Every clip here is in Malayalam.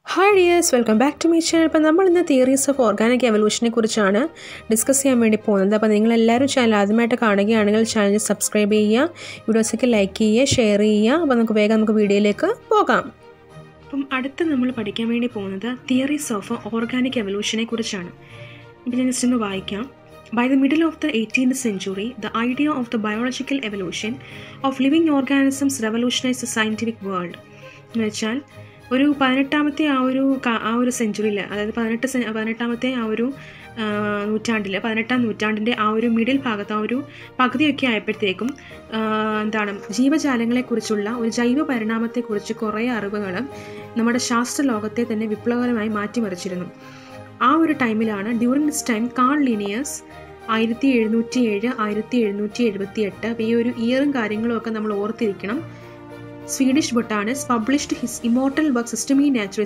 Hi dears, welcome back to my channel. അപ്പോൾ നമ്മൾ ഇന്ന് തിയറീസ് ഓഫ് ഓർഗാനിക് എവല്യൂഷനെ കുറിച്ചാണ് ഡിസ്കസ് ചെയ്യാൻ വേണ്ടി പോകുന്നത്. അപ്പോൾ നിങ്ങളെല്ലാവരും ചാനൽ ആദ്യമായിട്ട് കാണുകയാണെങ്കിൽ ചാനൽ സബ്സ്ക്രൈബ് ചെയ്യുക, വീഡിയോസൊക്കെ ലൈക്ക് ചെയ്യുക, ഷെയർ ചെയ്യുക. അപ്പോൾ നമുക്ക് വീഡിയോയിലേക്ക് പോകാം. അപ്പം അടുത്ത് നമ്മൾ പഠിക്കാൻ വേണ്ടി പോകുന്നത് തിയറീസ് ഓഫ് ഓർഗാനിക് എവല്യൂഷനെ കുറിച്ചാണ്. ഇപ്പോൾ ഞാൻ ജസ്റ്റ് ഒന്ന് വായിക്കാം. By the middle of the 18th century, the idea of the biological evolution of living organisms revolutionized the scientific world. എന്ന് വെച്ചാൽ ഒരു 18ാമത്തെ ആ ഒരു സെഞ്ചുറിയിൽ, അതായത് 18ാമത്തെ ആ ഒരു നൂറ്റാണ്ടിൽ, 18ാം നൂറ്റാണ്ടിൻ്റെ ആ ഒരു മിഡിൽ ഭാഗത്ത്, ആ ഒരു പകുതിയൊക്കെ ആയപ്പോഴത്തേക്കും ജീവജാലങ്ങളെക്കുറിച്ചുള്ള ഒരു ജൈവ പരിണാമത്തെക്കുറിച്ച് കുറേ അറിവുകൾ നമ്മുടെ ശാസ്ത്ര ലോകത്തെ തന്നെ വിപ്ലവകരമായി മാറ്റിമറിച്ചിരുന്നു. ആ ഒരു ടൈമിലാണ്, during this time, Carl Linnaeus 1707 1778, അപ്പോൾ ഈ ഒരു ഇയറും കാര്യങ്ങളും ഒക്കെ നമ്മൾ ഓർത്തിരിക്കണം. Swedish botanist published his immortal work Systema natural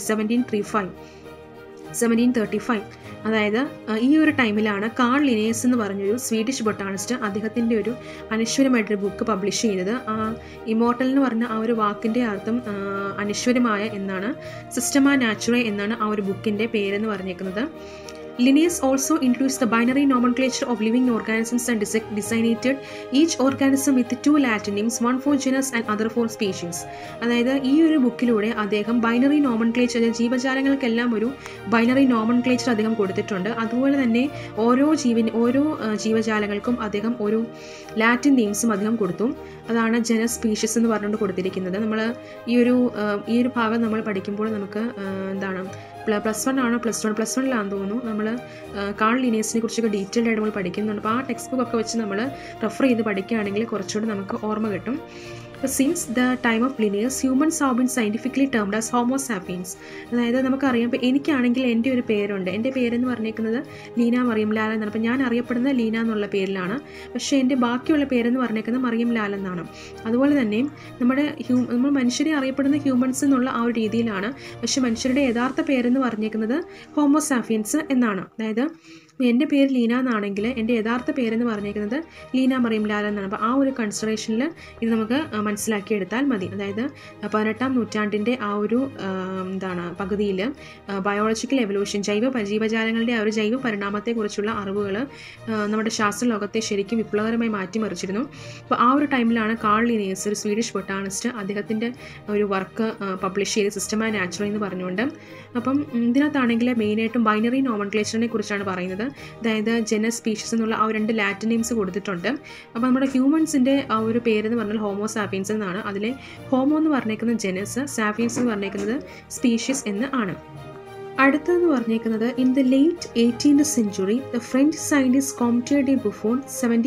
1735. അതായത് ഈ ഒരു ടൈമിലാണ് കാൾ ലിനേഴ്സ് എന്ന് പറഞ്ഞൊരു സ്വീഡിഷ് ബൊട്ടാണിസ്റ്റ് അദ്ദേഹത്തിൻ്റെ ഒരു അനശ്വരമായിട്ടൊരു ബുക്ക് പബ്ലിഷ് ചെയ്തത്. ഇമോർട്ടൽ എന്ന് പറഞ്ഞ ആ ഒരു വാക്കിൻ്റെ അർത്ഥം അനശ്വരമായ എന്നാണ്. സിസ്റ്റമ നാച്ചുറേ എന്നാണ് ആ ഒരു ബുക്കിൻ്റെ പേരെന്ന് പറഞ്ഞേക്കുന്നത്. Linnaeus also introduced the binary nomenclature of living organisms and designated each organism with two Latin names, one for genus and other for species. അതായത് ഈ ഒരു ബുക്കിലൂടെ അദ്ദേഹം ബൈനറി നോമൻക്ലേച്ചർ, ജീവജാലങ്ങൾക്കെല്ലാം ഒരു ബൈനറി നോമൻക്ലേച്ചർ അദ്ദേഹം കൊടുത്തിട്ടുണ്ട്. അതുപോലെ തന്നെ ഓരോ ജീവജാലങ്ങൾക്കും അദ്ദേഹം ഒരു ലാറ്റിൻ നെയിംസും അദ്ദേഹം കൊടുത്തു. അതാണ് ജനസ്, സ്പീഷീസ് എന്ന് പറഞ്ഞുകൊണ്ട് കൊടുത്തിരിക്കുന്നത്. നമ്മൾ ഈ ഒരു ഭാഗം നമ്മൾ പഠിക്കുമ്പോൾ നമുക്ക് പ്ലസ് വണ്ണിലാണെന്ന് തോന്നുന്നു, നമ്മൾ കാൾ ലിനേഴ്സിനെ കുറിച്ചൊക്കെ ഡീറ്റെയിൽഡ് ആയിട്ട് നമ്മൾ പഠിക്കുന്നുണ്ട്. അപ്പോൾ ആ ടെക്സ്റ്റ് ബുക്കൊക്കെ വെച്ച് നമ്മൾ റെഫർ ചെയ്ത് പഠിക്കുകയാണെങ്കിൽ കുറച്ചുകൂടി നമുക്ക് ഓർമ്മ കിട്ടും. Since the time of Linnaeus, humans have been scientifically termed as Homo sapiens. അതായത് നമുക്കറിയാം, ഇപ്പോൾ എനിക്കാണെങ്കിൽ എൻ്റെ ഒരു പേരുണ്ട്. എൻ്റെ പേരെന്ന് പറഞ്ഞേക്കുന്നത് ലീന മറിയം ലാൽ എന്നാണ്. അപ്പോൾ ഞാൻ അറിയപ്പെടുന്നത് ലീന എന്നുള്ള പേരിലാണ്. പക്ഷേ എൻ്റെ ബാക്കിയുള്ള പേരെന്ന് പറഞ്ഞേക്കുന്നത് മറിയം ലാൽ എന്നാണ്. അതുപോലെ തന്നെ നമ്മൾ മനുഷ്യരെ അറിയപ്പെടുന്ന ഹ്യൂമൻസ് എന്നുള്ള ആ ഒരു രീതിയിലാണ്. പക്ഷേ മനുഷ്യരുടെ യഥാർത്ഥ പേരെന്ന് പറഞ്ഞേക്കുന്നത് ഹോമോ സാപ്പിയൻസ് എന്നാണ്. അതായത് എൻ്റെ പേര് ലീന എന്നാണെങ്കിൽ എൻ്റെ യഥാർത്ഥ പേരെന്ന് പറഞ്ഞേക്കുന്നത് ലീന മറിയം ലാൽ എന്നാണ്. അപ്പോൾ ആ ഒരു കൺസിഡറേഷനിൽ ഇത് നമുക്ക് മനസ്സിലാക്കിയെടുത്താൽ മതി. അതായത് 18ാം നൂറ്റാണ്ടിൻ്റെ ആ ഒരു പകുതിയിൽ ബയോളജിക്കൽ എവല്യൂഷൻ, ജീവജാലങ്ങളുടെ ആ ഒരു ജൈവ പരിണാമത്തെക്കുറിച്ചുള്ള അറിവുകൾ നമ്മുടെ ശാസ്ത്ര ലോകത്തെ ശരിക്കും വിപ്ലവകരമായി മാറ്റിമറിച്ചിരുന്നു. അപ്പോൾ ആ ഒരു ടൈമിലാണ് കാൾ ലിനേഴ്സ്, ഒരു സ്വീഡിഷ് ബൊട്ടാണിസ്റ്റ്, അദ്ദേഹത്തിൻ്റെ ഒരു വർക്ക് പബ്ലിഷ് ചെയ്ത് സിസ്റ്റമ നാച്ചുറൽ എന്ന് പറഞ്ഞുകൊണ്ട്. അപ്പം ഇതിനകത്താണെങ്കിൽ മെയിനായിട്ടും ബൈനറി നോമൻക്ലേച്ചറിനെ കുറിച്ചാണ് പറയുന്നത്. അതായത് ജനസ്, സ്പീഷീസ് എന്നുള്ള ആ രണ്ട് ലാറ്റിൻ നെയിംസ് കൊടുത്തിട്ടുണ്ട്. അപ്പോൾ നമ്മുടെ ഹ്യൂമൻസിൻ്റെ ആ ഒരു പേരെന്ന് പറഞ്ഞാൽ ഹോമോ സാപ്പിയൻസ് എന്നാണ്. അതിലെ ഹോമോ എന്ന് പറഞ്ഞേക്കുന്നത് ജനസ്, സാപ്പിയൻസ് എന്ന് പറഞ്ഞേക്കുന്നത് സ്പീഷീസ് എന്ന് ആണ്. അടുത്തതെന്ന് പറഞ്ഞേക്കുന്നത്, in the late 18th century, the French scientist Comte de Buffon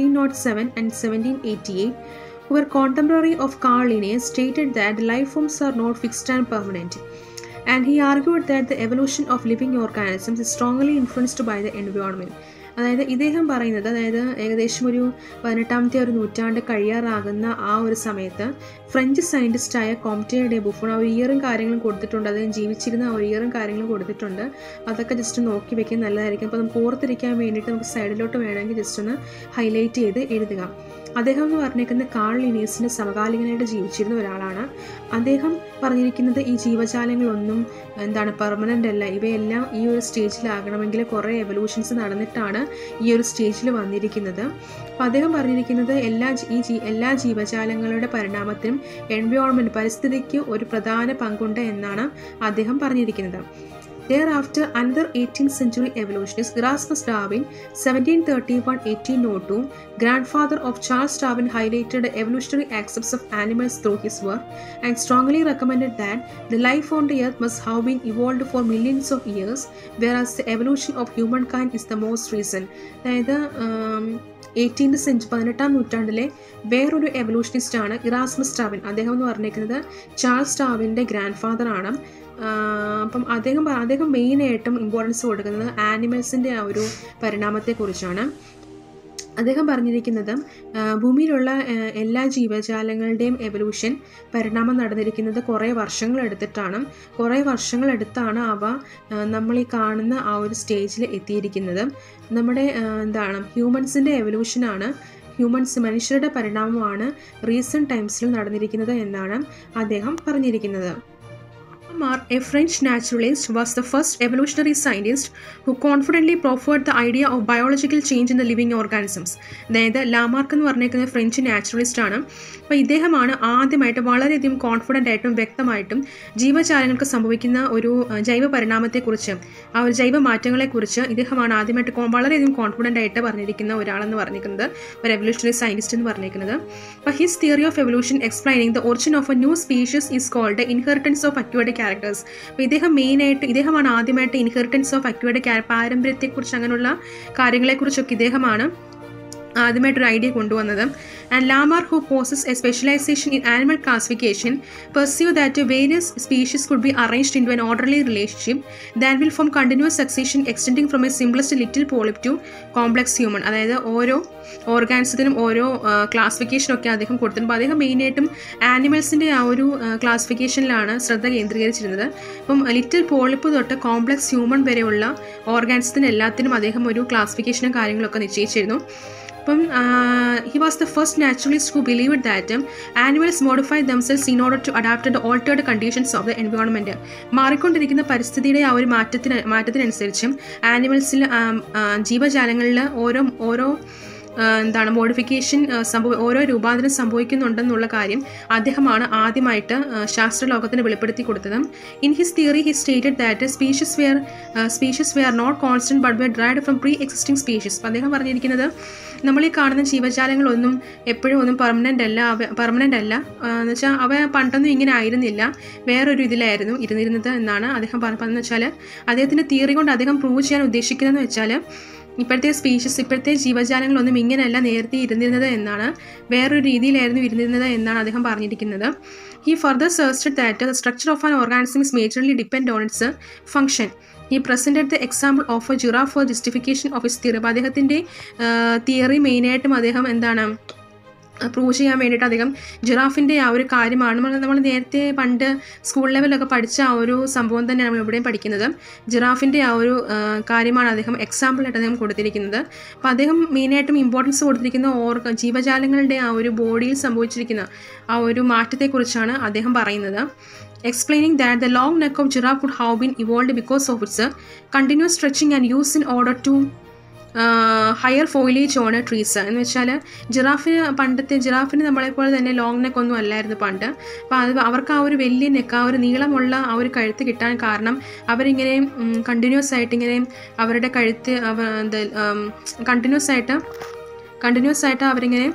1707 and 1788, who were contemporary of Carl Linnaeus, stated that the life forms are not fixed and permanent. And he argued that the evolution of living organisms is strongly influenced by the environment. അതായത് ഇദ്ദേഹം പറയുന്നത്, അതായത് ഏകദേശം ഒരു 18ാമത്തെ ഒരു നൂറ്റാണ്ട് കഴിയാറാകുന്ന ആ ഒരു സമയത്ത് ഫ്രഞ്ച് സയൻറ്റിസ്റ്റായ കോംറ്റെ ഡെ ബുഫോൺ ആ ഒരു ഇയറും കാര്യങ്ങളും കൊടുത്തിട്ടുണ്ട്. അദ്ദേഹം ജീവിച്ചിരുന്ന ആ ഒരു ഇയറും കാര്യങ്ങളും കൊടുത്തിട്ടുണ്ട്. അതൊക്കെ ജസ്റ്റ് നോക്കി വെക്കാൻ നല്ലതായിരിക്കും. അപ്പോൾ നമുക്ക് ഓർത്തിരിക്കാൻ വേണ്ടിയിട്ട് നമുക്ക് സൈഡിലോട്ട് വേണമെങ്കിൽ ജസ്റ്റ് ഒന്ന് ഹൈലൈറ്റ് ചെയ്ത് എഴുതുക. അദ്ദേഹം എന്ന് പറഞ്ഞേക്കുന്ന കാൾ ലിനേഴ്സിൻ്റെ സമകാലികനായിട്ട് ജീവിച്ചിരുന്ന ഒരാളാണ്. അദ്ദേഹം പറഞ്ഞിരിക്കുന്നത് ഈ ജീവജാലങ്ങളൊന്നും പെർമനൻ്റ് അല്ല, ഇവയെല്ലാം ഈ ഒരു സ്റ്റേജിലാകണമെങ്കിൽ കുറേ എവല്യൂഷൻസ് നടന്നിട്ടാണ് ഈ ഒരു സ്റ്റേജിൽ വന്നിരിക്കുന്നത്. അപ്പോൾ അദ്ദേഹം പറഞ്ഞിരിക്കുന്നത് എല്ലാ ജീവജാലങ്ങളുടെ പരിണാമത്തിനും എൻവയോൺമെൻറ്റ്, പരിസ്ഥിതിക്ക് ഒരു പ്രധാന പങ്കുണ്ട് എന്നാണ് അദ്ദേഹം പറഞ്ഞിരിക്കുന്നത്. Thereafter, another 18th century evolutionist, Erasmus Darwin, 1731-1802, grandfather of Charles Darwin, highlighted the evolutionary aspects of animals through his work and strongly recommended that the life on the earth must have been evolved for millions of years, whereas the evolution of humankind is the most recent. അതായത് 18th century 18ാം നൂറ്റാണ്ടിലെ വേറൊരു എവല്യൂഷനിസ്റ്റാണ് ഇറാസ്മസ് ഡാർവിൻ. അദ്ദേഹം എന്ന് പറഞ്ഞിരിക്കുന്നത് ചാൾസ് ഡാർവിൻ്റെ ഗ്രാൻഡ് ഫാദറാണ്. അപ്പം അദ്ദേഹം മെയിനായിട്ടും ഇമ്പോർട്ടൻസ് കൊടുക്കുന്നത് ആനിമൽസിൻ്റെ ആ ഒരു പരിണാമത്തെക്കുറിച്ചാണ്. അദ്ദേഹം പറഞ്ഞിരിക്കുന്നത് ഭൂമിയിലുള്ള എല്ലാ ജീവജാലങ്ങളുടെയും എവല്യൂഷൻ പരിണാമം നടന്നിരിക്കുന്നത് കുറേ വർഷങ്ങളെടുത്താണ് അവ നമ്മൾ ഈ കാണുന്ന ആ ഒരു സ്റ്റേജിൽ എത്തിയിരിക്കുന്നത്. നമ്മുടെ ഹ്യൂമൻസിൻ്റെ എവല്യൂഷനാണ്, മനുഷ്യരുടെ പരിണാമമാണ് റീസെൻറ്റ് ടൈംസിൽ നടന്നിരിക്കുന്നത് എന്നാണ് അദ്ദേഹം പറഞ്ഞിരിക്കുന്നത്. Lamarck, a French naturalist, was the first evolutionary scientist who confidently proffered the idea of biological change in the living organisms. അതായത് ലാമാർക്ക് എന്ന് പറഞ്ഞേക്കുന്നത് ഫ്രഞ്ച് നാച്ചുറലിസ്റ്റ് ആണ്. അപ്പോൾ ഇദ്ദേഹമാണ് ആദ്യമായിട്ട് വളരെയധികം കോൺഫിഡൻ്റ് ആയിട്ടും വ്യക്തമായിട്ടും ജീവജാലങ്ങൾക്ക് സംഭവിക്കുന്ന ഒരു ജൈവ പരിണാമത്തെക്കുറിച്ച്, ആ ഒരു ജൈവ മാറ്റങ്ങളെക്കുറിച്ച് ഇദ്ദേഹമാണ് ആദ്യമായിട്ട് വളരെയധികം കോൺഫിഡൻ്റ് ആയിട്ട് പറഞ്ഞിരിക്കുന്ന ഒരാളെന്ന് പറഞ്ഞിരിക്കുന്നത്, ഒരു എവല്യൂഷണറി സയൻറ്റിസ്റ്റ് എന്ന് പറഞ്ഞിരിക്കുന്നത്. അപ്പോൾ his theory of evolution explaining the origin of a new species is called inheritance of അക്വേഡിക് ക്യാരക്ടേഴ്സ്. അപ്പോൾ ഇദ്ദേഹമാണ് ആദ്യമായിട്ട് ഇൻഹെറിറ്റൻസ് ഓഫ് അക്വേഡിക് പാരമ്പര്യത്തെക്കുറിച്ച്, അങ്ങനെയുള്ള കാര്യങ്ങളെക്കുറിച്ചൊക്കെ ഇദ്ദേഹമാണ് ആദ്യമായിട്ടൊരു ഐഡിയ കൊണ്ടുവന്നത്. And Lamarck, who possess a specialization in animal classification, perceive that various species could be arranged into an orderly relationship that will form continuous succession extending from a simplest little polyp to complex human. അതായത് ഓരോ ഓർഗാൻസത്തിനും ഓരോ ക്ലാസിഫിക്കേഷനൊക്കെ അദ്ദേഹം കൊടുത്തിട്ടുണ്ട്. അപ്പോൾ അദ്ദേഹം മെയിനായിട്ടും ആനിമൽസിൻ്റെ ആ ഒരു ക്ലാസിഫിക്കേഷനിലാണ് ശ്രദ്ധ കേന്ദ്രീകരിച്ചിരുന്നത്. അപ്പം ലിറ്റിൽ പോളിപ്പ് തൊട്ട് കോംപ്ലക്സ് ഹ്യൂമൻ വരെയുള്ള ഓർഗാൻസത്തിന് എല്ലാത്തിനും അദ്ദേഹം ഒരു ക്ലാസിഫിക്കേഷനും കാര്യങ്ങളൊക്കെ നിശ്ചയിച്ചിരുന്നു. അപ്പം he was the first naturalist who believed that animals modify themselves in order to adapt to the altered conditions of the environment. മാറിക്കൊണ്ടിരിക്കുന്ന പരിസ്ഥിതിയുടെ ആ ഒരു മാറ്റത്തിനനുസരിച്ചും ആനിമൽസിൽ, ജീവജാലങ്ങളിൽ ഓരോ മോഡിഫിക്കേഷൻ ഓരോ രൂപാന്തരം സംഭവിക്കുന്നുണ്ടെന്നുള്ള കാര്യം അദ്ദേഹമാണ് ആദ്യമായിട്ട് ശാസ്ത്രലോകത്തിന് വെളിപ്പെടുത്തി കൊടുത്തത്. In his theory he stated that species were not constant but were derived from pre existing species. അദ്ദേഹം പറഞ്ഞിരിക്കുന്നത് നമ്മളീ കാണുന്ന ജീവജാലങ്ങളൊന്നും എപ്പോഴും ഒന്നും പെർമനൻ്റ് അല്ല എന്ന് വെച്ചാൽ അവ പണ്ടൊന്നും ഇങ്ങനെ ആയിരുന്നില്ല, വേറൊരു ഇതിലായിരുന്നു ഇരുന്നിരുന്നത് എന്നാണ് അദ്ദേഹം പറഞ്ഞതെന്ന് വെച്ചാൽ, അദ്ദേഹത്തിൻ്റെ തിയറി കൊണ്ട് അദ്ദേഹം പ്രൂവ് ചെയ്യാൻ ഉദ്ദേശിക്കുന്നതെന്ന് വെച്ചാൽ ഇപ്പോഴത്തെ ജീവജാലങ്ങളൊന്നും ഇങ്ങനെയല്ല നേരത്തെ ഇരുന്നിരുന്നത് എന്നാണ്, വേറൊരു രീതിയിലായിരുന്നു ഇരുന്നിരുന്നത് എന്നാണ് അദ്ദേഹം പറഞ്ഞിരിക്കുന്നത്. He further asserted that the structure of an organism is majorly dependent on its function. He presented the example of a giraffe for justification of his theory. അപ്പോൾ അദ്ദേഹത്തിൻ്റെ തിയറി മെയിനായിട്ടും അദ്ദേഹം പ്രൂവ് ചെയ്യാൻ വേണ്ടിയിട്ട് അദ്ദേഹം ജിറാഫിൻ്റെ ആ ഒരു കാര്യമാണ് നമ്മൾ നേരത്തെ പണ്ട് സ്കൂൾ ലെവലിലൊക്കെ പഠിച്ച ആ ഒരു സംഭവം തന്നെയാണ് നമ്മൾ ഇവിടെയും പഠിക്കുന്നത്. ജിറാഫിൻ്റെ ആ ഒരു കാര്യമാണ് അദ്ദേഹം എക്സാമ്പിളായിട്ട് അദ്ദേഹം കൊടുത്തിരിക്കുന്നത്. അപ്പോൾ അദ്ദേഹം മെയിനായിട്ടും ഇമ്പോർട്ടൻസ് കൊടുത്തിരിക്കുന്ന ജീവജാലങ്ങളുടെ ആ ഒരു ബോഡിയിൽ സംഭവിച്ചിരിക്കുന്ന ആ ഒരു മാറ്റത്തെക്കുറിച്ചാണ് അദ്ദേഹം പറയുന്നത്. Explaining that the long neck of giraffe would have been evolved because of its continuous stretching and use in order to higher foliage on trees. എന്ന് വെച്ചാൽ ജിറാഫിന് നമ്മളെപ്പോലെ തന്നെ ലോങ് നെക്ക് ഒന്നും അല്ലായിരുന്നു പണ്ട്. അപ്പോൾ അവർക്ക് ആ ഒരു വലിയ നെക്ക്, ആ ഒരു നീളമുള്ള ആ ഒരു കഴുത്ത് കിട്ടാൻ കാരണം അവരിങ്ങനെ കണ്ടിന്യൂസ് ആയിട്ട് ഇങ്ങനെ അവരുടെ കഴുത്ത് കണ്ടിന്യൂസ് ആയിട്ട് അവരിങ്ങനെ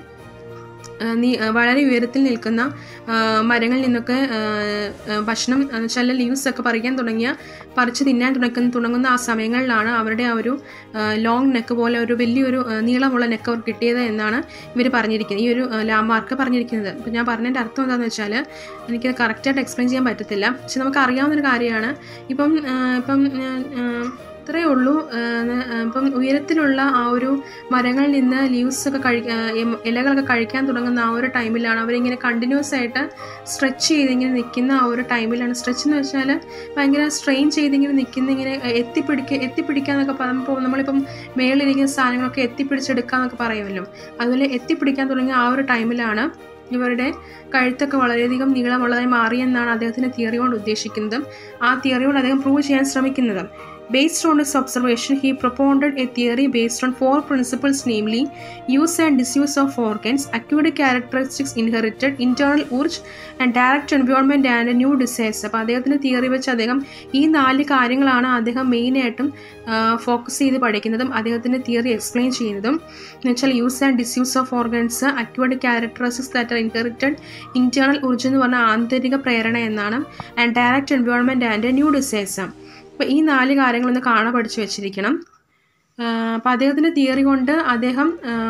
വളരെ ഉയരത്തിൽ നിൽക്കുന്ന മരങ്ങളിൽ നിന്നൊക്കെ ഭക്ഷണം എന്ന് വെച്ചാൽ ലീവ്സൊക്കെ പറിച്ച് തിന്നാൻ തുടങ്ങുന്ന ആ സമയങ്ങളിലാണ് അവരുടെ ആ ഒരു ലോങ് നെക്ക് പോലെ ഒരു വലിയൊരു നീളമുള്ള നെക്ക് അവർ കിട്ടിയത് എന്നാണ് ഇവർ പറഞ്ഞിരിക്കുന്നത്, ഈ ഒരു ലാമാർക്ക് പറഞ്ഞിരിക്കുന്നത്. അപ്പോൾ ഞാൻ പറഞ്ഞതിൻ്റെ അർത്ഥം എന്താണെന്ന് വെച്ചാൽ എനിക്കത് കറക്റ്റായിട്ട് എക്സ്പ്ലെയിൻ ചെയ്യാൻ പറ്റത്തില്ല, പക്ഷെ നമുക്ക് അറിയാവുന്നൊരു കാര്യമാണ്. ഇപ്പം ഇത്രയേ ഉള്ളൂ. ഇപ്പം ഉയരത്തിലുള്ള ആ ഒരു മരങ്ങളിൽ നിന്ന് ലീവ്സൊക്കെ ഇലകളൊക്കെ കഴിക്കാൻ തുടങ്ങുന്ന ആ ഒരു ടൈമിലാണ് അവരിങ്ങനെ കണ്ടിന്യൂസ് ആയിട്ട് സ്ട്രെച്ച് ചെയ്തിങ്ങനെ നിൽക്കുന്ന ആ ഒരു ടൈമിലാണ്. സ്ട്രെച്ച് എന്ന് വെച്ചാൽ ഭയങ്കര സ്ട്രെയിൻ ചെയ്തിങ്ങനെ നിൽക്കുന്ന, ഇങ്ങനെ എത്തിപ്പിടിക്കാന്നൊക്കെ പറയുമ്പോൾ നമ്മളിപ്പം മേളിലിരിക്കുന്ന സാധനങ്ങളൊക്കെ എത്തിപ്പിടിച്ചെടുക്കാന്നൊക്കെ പറയുമല്ലോ, അതുപോലെ എത്തിപ്പിടിക്കാൻ തുടങ്ങിയ ആ ഒരു ടൈമിലാണ് ഇവരുടെ കഴുത്തൊക്കെ വളരെയധികം നീളമുള്ളതായി മാറിയെന്നാണ് അദ്ദേഹത്തിൻ്റെ തിയറി കൊണ്ട് ഉദ്ദേശിക്കുന്നത്. ആ തിയറി കൊണ്ട് അദ്ദേഹം പ്രൂവ് ചെയ്യാൻ ശ്രമിക്കുന്നത്. Based on his observation, he propounded a theory based on 4 principles, namely use and disuse of organs, aquatic characteristics inherited, internal urge and direct environment and new desires. അപ്പോൾ അദ്ദേഹത്തിൻ്റെ തിയറി വെച്ച് അദ്ദേഹം ഈ 4 കാര്യങ്ങളാണ് അദ്ദേഹം മെയിനായിട്ടും ഫോക്കസ് ചെയ്ത് പഠിക്കുന്നതും അദ്ദേഹത്തിൻ്റെ തിയറി എക്സ്പ്ലെയിൻ ചെയ്യുന്നതും. എന്ന് വെച്ചാൽ use and disuse of organs, അക്വാറ്റിക് characteristics that are inherited, internal urge എന്ന് പറഞ്ഞാൽ ആന്തരിക പ്രേരണ എന്നാണ്, and direct environment and new desires. അപ്പോൾ ഈ 4 കാര്യങ്ങളൊന്ന് പഠിച്ചു വെച്ചിരിക്കണം. അപ്പോൾ അദ്ദേഹത്തിൻ്റെ തിയറി കൊണ്ട് അദ്ദേഹം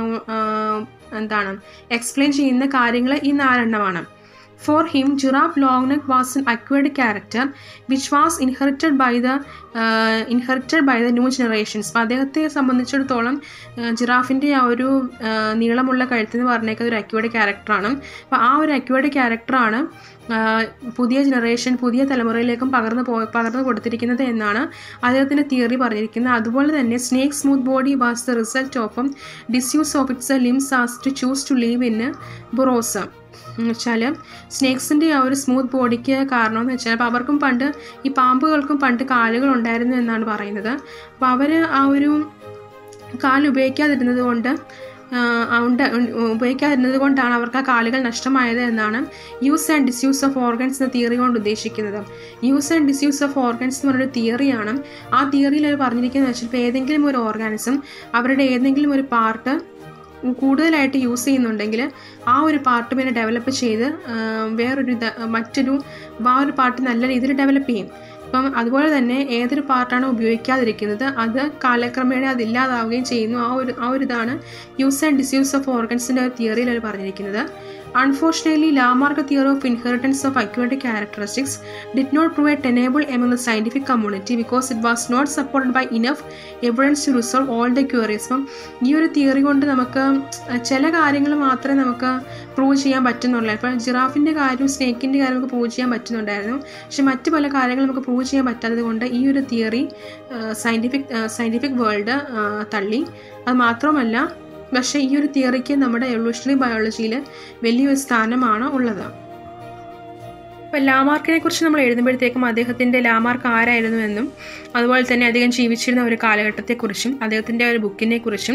എക്സ്പ്ലെയിൻ ചെയ്യുന്ന കാര്യങ്ങൾ ഈ 4 എണ്ണമാണ്. For him, giraffe long neck was an aquatic character which was inherited by the new generations. അപ്പോൾ അദ്ദേഹത്തെ സംബന്ധിച്ചിടത്തോളം ജിറാഫിൻ്റെ ആ ഒരു നീളമുള്ള കഴുത്തെന്ന് പറഞ്ഞേക്കുന്നത് ഒരു അക്വാറ്റിക് ക്യാരക്ടറാണ്. അപ്പോൾ ആ ഒരു അക്വാറ്റിക് ക്യാരക്ടറാണ് പുതിയ ജനറേഷൻ, പുതിയ തലമുറയിലേക്കും പകർന്നു കൊടുത്തിരിക്കുന്നത് എന്നാണ് അദ്ദേഹത്തിൻ്റെ തിയറി പറഞ്ഞിരിക്കുന്നത്. അതുപോലെ തന്നെ snake smooth body was the result of disuse of its limbs as to choose to live in burrows. വെച്ചാൽ സ്നേക്സിൻ്റെ ആ ഒരു സ്മൂത്ത് ബോഡിക്ക് കാരണമെന്ന് വെച്ചാൽ അപ്പോൾ അവർക്കും പണ്ട് ഈ പാമ്പുകൾക്കും പണ്ട് കാലുകൾ ഉണ്ടായിരുന്നു എന്നാണ് പറയുന്നത്. അപ്പോൾ അവർ ആ ഒരു കാല് ഉപയോഗിക്കാതിരുന്നത് കൊണ്ടാണ് അവർക്ക് ആ കാലുകൾ നഷ്ടമായത് എന്നാണ് use and disuse of organs എന്ന തിയറി കൊണ്ട് ഉദ്ദേശിക്കുന്നത്. Use and disuse of organs എന്ന് പറഞ്ഞൊരു തിയറിയാണ്. ആ തിയറിയിൽ അവർ പറഞ്ഞിരിക്കുന്നത് വെച്ചാൽ ഇപ്പോൾ ഏതെങ്കിലും ഒരു ഓർഗാനിസം അവരുടെ ഏതെങ്കിലും ഒരു പാർട്ട് കൂടുതലായിട്ട് യൂസ് ചെയ്യുന്നുണ്ടെങ്കിൽ ആ ഒരു പാർട്ട് പിന്നെ ഡെവലപ്പ് ചെയ്ത് ആ ഒരു പാർട്ട് നല്ല രീതിയിൽ ഡെവലപ്പ് ചെയ്യും. അപ്പം അതുപോലെ തന്നെ ഏതൊരു പാർട്ടാണോ ഉപയോഗിക്കാതിരിക്കുന്നത് അത് കാലക്രമേണ അതില്ലാതാവുകയും ചെയ്യുന്നു. ആ ഒരു ഇതാണ് യൂസ് ആൻഡ് ഡിസ്യൂസ് ഓഫ് ഓർഗൻസിൻ്റെ തിയറിയിൽ അവർ പറഞ്ഞിരിക്കുന്നത്. Unfortunately, Lamarck's theory of inheritance of aquatic characteristics did not prove tenable among the scientific community because it was not supported by enough evidence to resolve all the queries. അപ്പം ഈ ഒരു തിയറി കൊണ്ട് നമുക്ക് ചില കാര്യങ്ങൾ മാത്രമേ നമുക്ക് പ്രൂവ് ചെയ്യാൻ പറ്റുന്നുള്ളൂ. ഇപ്പോൾ ജിറാഫിൻ്റെ കാര്യം സ്നേക്കിൻ്റെ കാര്യം നമുക്ക് പ്രൂവ് ചെയ്യാൻ പറ്റുന്നുണ്ടായിരുന്നു. പക്ഷെ മറ്റ് പല കാര്യങ്ങളും നമുക്ക് പ്രൂവ് ചെയ്യാൻ പറ്റാത്തത് കൊണ്ട് ഈ ഒരു തിയറി സയൻറ്റിഫിക് വേൾഡ് തള്ളി. അത് മാത്രമല്ല പക്ഷേ ഈ ഒരു തിയറിക്ക് നമ്മുടെ എവല്യൂഷണറി ബയോളജിയിൽ വലിയൊരു സ്ഥാനമാണ് ഉള്ളത്. ഇപ്പോൾ ലാമാർക്കിനെ കുറിച്ച് നമ്മൾ എഴുതുമ്പോഴത്തേക്കും അദ്ദേഹത്തിൻ്റെ ലാമാർക്ക് ആരായിരുന്നു എന്നും അതുപോലെ തന്നെ അദ്ദേഹം ജീവിച്ചിരുന്ന ഒരു കാലഘട്ടത്തെക്കുറിച്ചും അദ്ദേഹത്തിൻ്റെ ഒരു ബുക്കിനെ കുറിച്ചും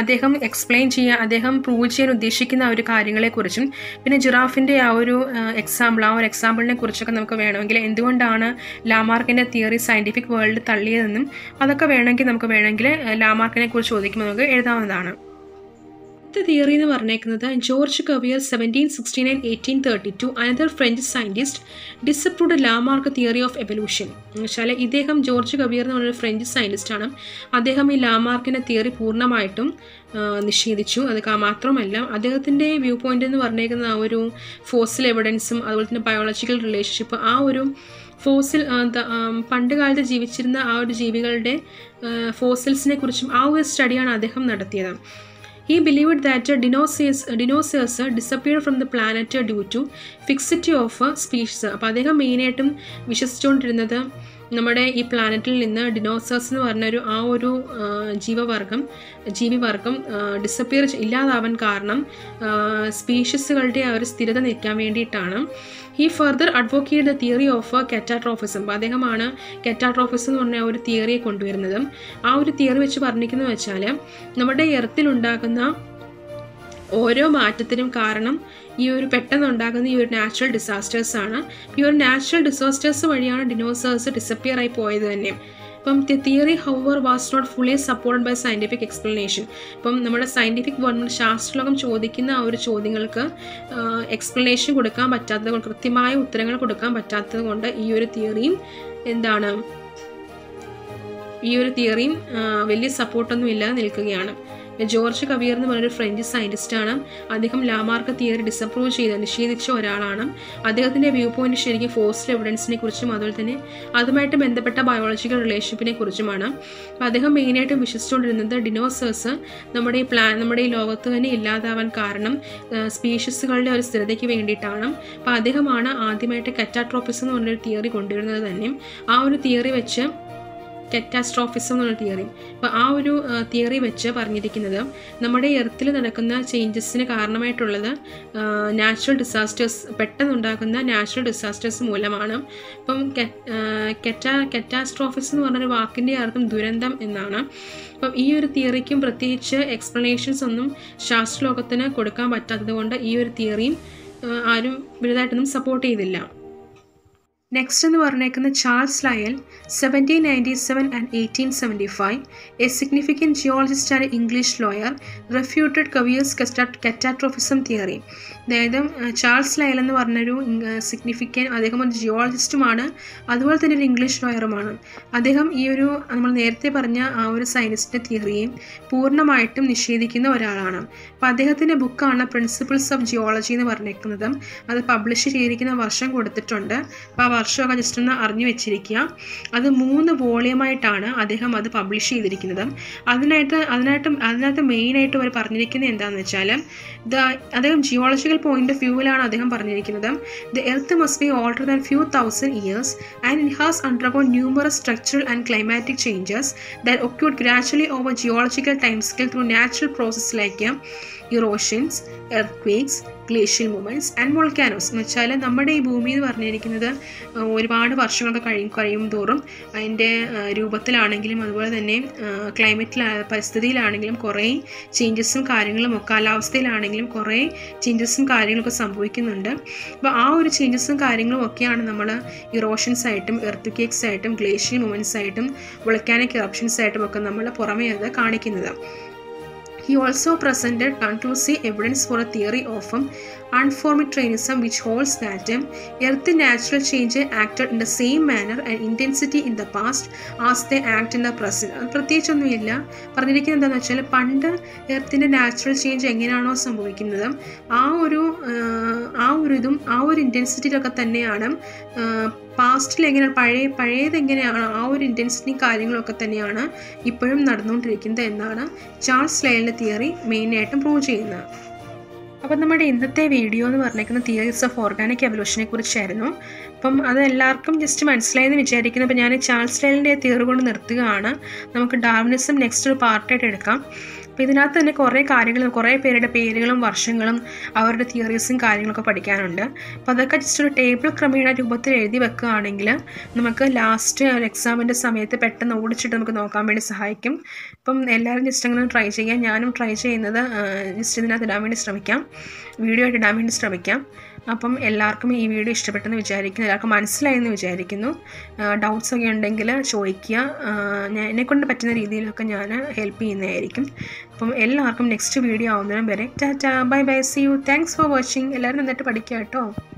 അദ്ദേഹം പ്രൂവ് ചെയ്യാൻ ഉദ്ദേശിക്കുന്ന ഒരു കാര്യങ്ങളെക്കുറിച്ചും പിന്നെ ജിറാഫിൻ്റെ ആ ഒരു എക്സാമ്പിളിനെ കുറിച്ചൊക്കെ നമുക്ക് വേണമെങ്കിൽ എന്തുകൊണ്ടാണ് ലാമാർക്കിൻ്റെ തിയറി സയൻറ്റിഫിക് വേൾഡ് തള്ളിയതെന്നും അതൊക്കെ നമുക്ക് ലാമാർക്കിനെ കുറിച്ച് ചോദിക്കുമ്പോൾ നമുക്ക് എഴുതാവുന്നതാണ്. അടുത്ത തിയറി എന്ന് പറഞ്ഞേക്കുന്നത് George Cuvier 1769-1832 another French scientist disapproved Lamarck theory of evolution. എന്നുവെച്ചാൽ ഇദ്ദേഹം ജോർജ് കവിയർ എന്ന് പറഞ്ഞൊരു ഫ്രഞ്ച് സയൻറ്റിസ്റ്റാണ്. അദ്ദേഹം ഈ ലാമാർക്കിൻ്റെ തിയറി പൂർണ്ണമായിട്ടും നിഷേധിച്ചു. അത് മാത്രമല്ല അദ്ദേഹത്തിൻ്റെ വ്യൂ പോയിന്റ് എന്ന് പറഞ്ഞേക്കുന്ന ആ ഒരു ഫോസിൽ എവിഡൻസും അതുപോലെ തന്നെ ബയോളജിക്കൽ റിലേഷൻഷിപ്പ് ആ ഒരു പണ്ട് കാലത്ത് ജീവിച്ചിരുന്ന ആ ഒരു ജീവികളുടെ ഫോസിൽസിനെ കുറിച്ചും ആ ഒരു സ്റ്റഡിയാണ് അദ്ദേഹം നടത്തിയത്. He believed that dinosaurs disappeared from the planet due to fixity of species. അപ്പോൾ അദ്ദേഹം മെയിനായിട്ടും വിശ്വസിച്ചുകൊണ്ടിരുന്നത് നമ്മുടെ ഈ പ്ലാനറ്റിൽ നിന്ന് ഡിനോസേഴ്സ് എന്ന് പറഞ്ഞൊരു ആ ഒരു ജീവിവർഗം ഡിസപ്പിയർ ഇല്ലാതാവാൻ കാരണം സ്പീഷീസുകളുടെ ആ ഒരു സ്ഥിരത നിൽക്കാൻ വേണ്ടിയിട്ടാണ്. He further advocate the theory of catastrophism. അപ്പോൾ അദ്ദേഹമാണ് കെറ്റാട്രോഫിസം എന്ന് പറഞ്ഞ ഒരു തിയറിയെ കൊണ്ടുവരുന്നത്. ആ ഒരു തിയറി വെച്ച് പറഞ്ഞിരിക്കുന്നത് വെച്ചാൽ നമ്മുടെ എർത്തിലുണ്ടാകുന്ന ഓരോ മാറ്റത്തിനും കാരണം ഈ ഒരു പെട്ടെന്നുണ്ടാകുന്ന ഈ ഒരു നാച്ചുറൽ ഡിസാസ്റ്റേഴ്സാണ്. ഈ ഒരു നാച്ചുറൽ ഡിസാസ്റ്റേഴ്സ് വഴിയാണ് ഡിനോസേഴ്സ് ഡിസപ്പിയർ ആയി പോയത് തന്നെ. അപ്പം theory however was not fully supported by scientific explanation. ഇപ്പം നമ്മുടെ സയൻറ്റിഫിക് ശാസ്ത്രലോകം ചോദിക്കുന്ന ആ ഒരു ചോദ്യങ്ങൾക്ക് എക്സ്പ്ലനേഷൻ കൊടുക്കാൻ പറ്റാത്തത് കൊണ്ട് കൃത്യമായ ഉത്തരങ്ങൾ കൊടുക്കാൻ പറ്റാത്തത് കൊണ്ട് ഈ ഒരു തിയറിയും വലിയ സപ്പോർട്ടൊന്നും ഇല്ലാതെ നിൽക്കുകയാണ്. ജോർജ് കവിയർ എന്ന് പറഞ്ഞൊരു ഫ്രഞ്ച് സയൻറ്റിസ്റ്റാണ്. അദ്ദേഹം ലാമാർക്ക് തിയറി നിഷേധിച്ച ഒരാളാണ്. അദ്ദേഹത്തിൻ്റെ വ്യൂ പോയിന്റ് ശരിക്കും ഫോസിൽ എവിഡൻസിനെ കുറിച്ചും അതുപോലെ തന്നെ അതുമായിട്ട് ബന്ധപ്പെട്ട ബയോളജിക്കൽ റിലേഷൻഷിപ്പിനെ കുറിച്ചുമാണ്. അപ്പോൾ അദ്ദേഹം മെയിനായിട്ടും വിശ്വസിച്ചുകൊണ്ടിരുന്നത് ഡിനോസേഴ്സ് നമ്മുടെ ഈ ലോകത്ത് തന്നെ ഇല്ലാതാവാൻ കാരണം സ്പീഷീസുകളുടെ ഒരു സ്ഥിരതയ്ക്ക് വേണ്ടിയിട്ടാണ്. അപ്പോൾ അദ്ദേഹമാണ് ആദ്യമായിട്ട് കെറ്റാട്രോഫിസം എന്ന് പറഞ്ഞൊരു തിയറി കൊണ്ടുവരുന്നത് തന്നെ. ആ ഒരു തിയറി വെച്ച് കെറ്റാസ്ട്രോഫിസം എന്നുള്ള തിയറി. അപ്പോൾ ആ ഒരു തിയറി വെച്ച് പറഞ്ഞിരിക്കുന്നത് നമ്മുടെ എർത്തിൽ നടക്കുന്ന ചേഞ്ചസിന് കാരണമായിട്ടുള്ളത് പെട്ടെന്നുണ്ടാകുന്ന നാച്ചുറൽ ഡിസാസ്റ്റേഴ്സ് മൂലമാണ്. അപ്പം കെറ്റാസ്ട്രോഫിസം എന്ന് പറഞ്ഞൊരു വാക്കിൻ്റെ അർത്ഥം ദുരന്തം എന്നാണ്. അപ്പം ഈ ഒരു തിയറിക്കും പ്രത്യേകിച്ച് എക്സ്പ്ലനേഷൻസ് ഒന്നും ശാസ്ത്രലോകത്തിന് കൊടുക്കാൻ പറ്റാത്തത് കൊണ്ട് ഈ ഒരു തിയറിയും ആരും വലുതായിട്ടൊന്നും സപ്പോർട്ട് ചെയ്തില്ല. നെക്സ്റ്റ് എന്ന് പറഞ്ഞേക്കുന്ന Charles Lyell 1797 and 1875, a significant geologist and English lawyer, refuted Cuvier's catastrophism theory. അതായത് ചാൾസ് ലയൽ എന്ന് പറഞ്ഞൊരു അദ്ദേഹം ഒരു ജിയോളജിസ്റ്റുമാണ്, അതുപോലെ തന്നെ ഒരു ഇംഗ്ലീഷ് ലോയറുമാണ്. അദ്ദേഹം ഈ ഒരു നമ്മൾ നേരത്തെ പറഞ്ഞ ആ ഒരു സയൻസിൻ്റെ തിയറിയും പൂർണ്ണമായിട്ടും നിഷേധിക്കുന്ന ഒരാളാണ്. അപ്പോൾ അദ്ദേഹത്തിൻ്റെ ബുക്കാണ് പ്രിൻസിപ്പിൾസ് ഓഫ് ജിയോളജി എന്ന് പറഞ്ഞേക്കുന്നത്. അത് പബ്ലിഷ് ചെയ്തിരിക്കുന്ന വർഷം കൊടുത്തിട്ടുണ്ട്. അപ്പോൾ ആ വർഷമൊക്കെ ജസ്റ്റ് ഒന്ന് അറിഞ്ഞു വെച്ചിരിക്കുക. അത് 3 വോളിയമായിട്ടാണ് അദ്ദേഹം അത് പബ്ലിഷ് ചെയ്തിരിക്കുന്നത്. അതിനകത്ത് മെയിനായിട്ട് അവർ പറഞ്ഞിരിക്കുന്നത് എന്താണെന്ന് വെച്ചാൽ അദ്ദേഹം ജിയോളജിക്കൽ പോയിന്റ് ഓഫ് വ്യൂവിലാണ് അദ്ദേഹം പറഞ്ഞിരിക്കുന്നത്. The earth must be older than few thousand years and it has undergone numerous structural and climatic changes that occurred gradually over geological timescale through natural processes like erosions, earthquakes, glacial movements and volcanoes. എന്ന് വെച്ചാൽ നമ്മുടെ ഈ ഭൂമി എന്ന് പറഞ്ഞിരിക്കുന്നത് ഒരുപാട് വർഷങ്ങളൊക്കെ കഴിയും തോറും അതിൻ്റെ രൂപത്തിലാണെങ്കിലും അതുപോലെ തന്നെ പരിസ്ഥിതിയിലാണെങ്കിലും കുറേ ചേഞ്ചസും കാര്യങ്ങളും കാലാവസ്ഥയിലാണെങ്കിലും കുറേ ചേഞ്ചസും കാര്യങ്ങളൊക്കെ സംഭവിക്കുന്നുണ്ട്. അപ്പോൾ ആ ഒരു ചേഞ്ചസും കാര്യങ്ങളും ഒക്കെയാണ് നമ്മൾ ഇറോഷൻസ് ആയിട്ടും എർത്ത് ആയിട്ടും ഗ്ലേഷ്യൽ മൂവ്മെൻറ്റ്സ് ആയിട്ടും വോൾക്കാനിക് ഇറപ്ഷൻസ് ആയിട്ടും ഒക്കെ നമ്മൾ പുറമേ അത് കാണിക്കുന്നത്. He also presented conclusive evidence for a theory of unformitarism which holds that Earth's natural change acted in the same manner and intensity in the past as they act in the present. പ്രത്യേകിച്ചൊന്നുമില്ല. പറഞ്ഞിരിക്കുന്നത് എന്താണെന്ന് വെച്ചാൽ പണ്ട് എർത്തിൻ്റെ നാച്ചുറൽ ചേഞ്ച് എങ്ങനെയാണോ സംഭവിക്കുന്നത് ആ ഒരു ഇൻറ്റൻസിറ്റിയിലൊക്കെ തന്നെയാണ് പാസ്റ്റിൽ എങ്ങനെയാണ് പഴയതെങ്ങനെയാണ് ആ ഒരു ഇൻറ്റൻസിറ്റിയും കാര്യങ്ങളൊക്കെ തന്നെയാണ് ഇപ്പോഴും നടന്നുകൊണ്ടിരിക്കുന്നത് എന്നാണ് ചാൾസ് ലയലിൻ്റെ തിയറി മെയിനായിട്ടും പ്രൂവ് ചെയ്യുന്നത്. അപ്പം നമ്മുടെ ഇന്നത്തെ വീഡിയോ എന്ന് പറഞ്ഞിരിക്കുന്ന തിയറീസ് ഓഫ് ഓർഗാനിക് എവല്യൂഷനെ കുറിച്ചായിരുന്നു. അപ്പം അത് എല്ലാവർക്കും ജസ്റ്റ് മനസ്സിലായെന്ന് വിചാരിക്കുന്നു. അപ്പോൾ ഞാൻ ചാൾസ് ലയലിൻ്റെ തിയറി കൊണ്ട് നിർത്തുകയാണ്. നമുക്ക് ഡാർവിനിസം നെക്സ്റ്റ് ഒരു പാർട്ടായിട്ട് എടുക്കാം. അപ്പോൾ ഇതിനകത്ത് തന്നെ കുറേ കാര്യങ്ങളും കുറേ പേരുടെ പേരുകളും വർഷങ്ങളും അവരുടെ തിയറീസും കാര്യങ്ങളൊക്കെ പഠിക്കാനുണ്ട്. അപ്പോൾ അതൊക്കെ ജസ്റ്റ് ഒരു ടേബിൾ ക്രമേണ രൂപത്തിൽ എഴുതി വെക്കുകയാണെങ്കിൽ നമുക്ക് ലാസ്റ്റ് ഒരു എക്സാമിൻ്റെ സമയത്ത് പെട്ടെന്ന് ഓടിച്ചിട്ട് നമുക്ക് നോക്കാൻ വേണ്ടി സഹായിക്കും. അപ്പം എല്ലാവരും ജസ്റ്റ് അങ്ങനെ ട്രൈ ചെയ്യാം. ഞാനും ട്രൈ ചെയ്യുന്നത് ജസ്റ്റ് ഇതിനകത്ത് ഇടാൻ വേണ്ടി ശ്രമിക്കാം, വീഡിയോ ആയിട്ട് ഇടാൻ വേണ്ടി ശ്രമിക്കാം. അപ്പം എല്ലാവർക്കും ഈ വീഡിയോ ഇഷ്ടപ്പെട്ടെന്ന് വിചാരിക്കുന്നു, എല്ലാവർക്കും മനസ്സിലായെന്ന് വിചാരിക്കുന്നു. ഡൗട്ട്സ് ഒക്കെ ഉണ്ടെങ്കിൽ ചോദിക്കുക, എന്നെക്കൊണ്ട് പറ്റുന്ന രീതിയിലൊക്കെ ഞാൻ ഹെൽപ്പ് ചെയ്യുന്നതായിരിക്കും. അപ്പം എല്ലാവർക്കും നെക്സ്റ്റ് വീഡിയോ ആവുന്നതിനും വരെ tata, bye bye, see you, thanks for watching. എല്ലാവരും നന്നായിട്ട് പഠിക്കുക കേട്ടോ.